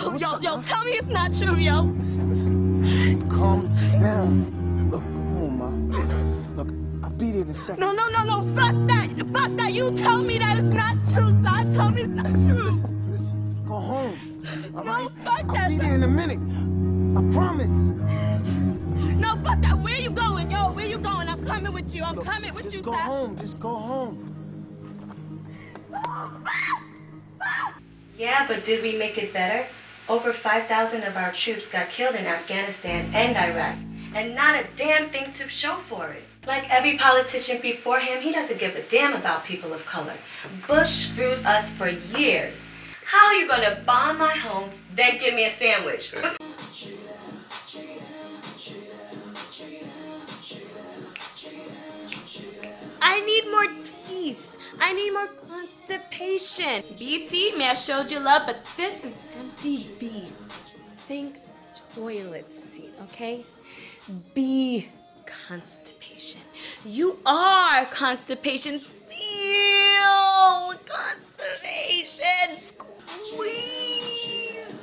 Yo, tell me it's not true, yo. Listen. Calm down. Look, come on, Ma. Look, I'll be there in a second. No. Fuck that. You tell me that it's not true, son. Tell me it's not true. Listen. Go home. All right? Fuck that. I'll be there in a minute. I promise. No, fuck that. Where you going, yo? Where you going? I'm coming with you. I'm coming with you, Just go home. Just go home. Yeah, but did we make it better? Over 5,000 of our troops got killed in Afghanistan and Iraq, and not a damn thing to show for it. Like every politician before him, he doesn't give a damn about people of color. Bush screwed us for years. How are you gonna bomb my home, then give me a sandwich? I need more teeth. I need more constipation. BT, may I showed you love, but this is MTV. Think toilet seat, okay? B, constipation. You are constipation. Feel constipation. Squeeze.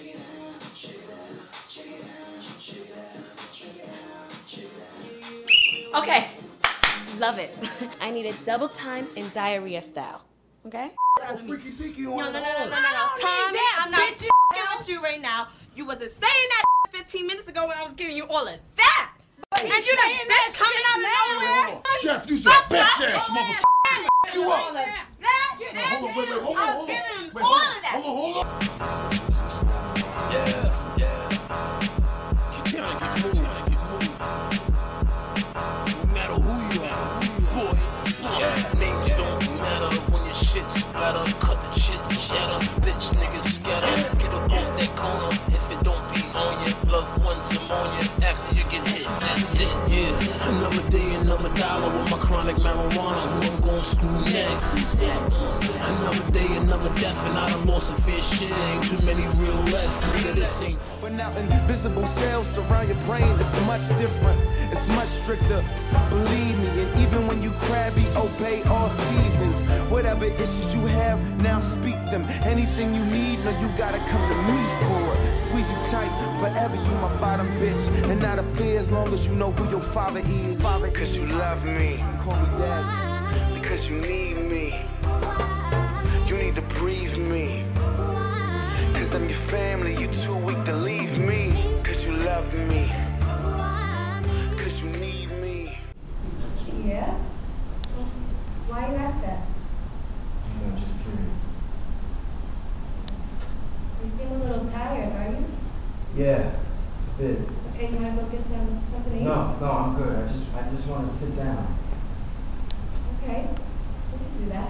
Okay. Love it. I need a double time in diarrhea style. Okay? Oh, freaky deaky on No. it. Tommy, I'm not with you right now. You wasn't saying that 15 minutes ago when I was giving you all of that. And you that bitch coming out of nowhere. Chef, you some bitch ass motherfucker. You up. Hold on, wait. I was giving him all of that. Hold on. Yeah. Keep moving. No matter who you are, boy. Yeah, names don't matter when your shit splatter. Cut the shit shatter. Bitch niggas scatter. Get up off that corner if it don't be on you. Loved ones ammonia after you get hit. That's it, yeah. Another day, another dollar with my chronic marijuana. Who I'm gon' screw next? Another day, another death, and I done lost a fair share. Ain't too many real left, nigga. This ain't. But now invisible cells surround your brain. It's much different. It's much stricter. Believe me, and even when you crabby, obey all seasons. Whatever issues you have, now speak them. Anything you need, no, you gotta come to me for it. Squeeze you tight, forever you my bottom bitch. And not a fear as long as you know who your father is. Father, cause you love me. Call me daddy. Because you need me. You need to breathe me. Cause I'm your family, you too weak to leave me. Cause you love me. Cause you need me. Yeah? Why you ask that? I'm just curious. You seem a little tired, are you? Yeah, a bit. Okay, you wanna go get something to eat? No, I'm good. I just want to sit down. Okay, we can do that.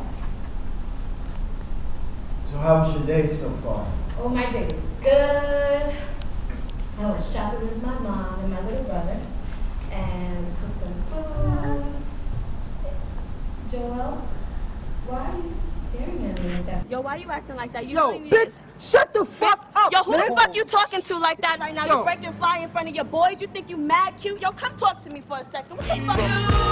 So how was your day so far? Oh, my day was good. I went shopping with my mom and my little brother and cooked some food. Joel, why are you staring at me like that? Yo, why you acting like that? You Yo, don't even- bitch, shut the fuck up. Yo, who man. the fuck you talking to like that right now? Yo. You breaking fly in front of your boys? You think you mad cute? Yo, come talk to me for a second. What the fuck?